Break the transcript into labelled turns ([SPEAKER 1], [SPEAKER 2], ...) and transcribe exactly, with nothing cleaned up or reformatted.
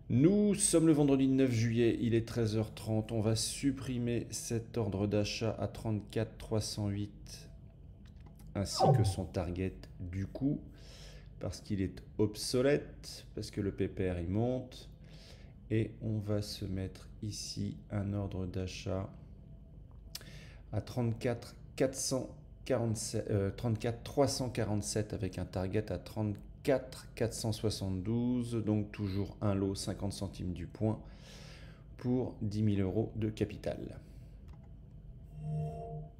[SPEAKER 1] Nous sommes le vendredi neuf juillet, il est treize heures trente. On va supprimer cet ordre d'achat à trente-quatre trois cent huit ainsi que son target du coup parce qu'il est obsolète, parce que le P P R il monte. Et on va se mettre ici un ordre d'achat à trente-quatre quatre cent quarante-sept, euh, trente-quatre trois cent quarante-sept avec un target à trente-quatre quatre cent soixante-douze, donc toujours un lot cinquante centimes du point pour dix mille euros de capital.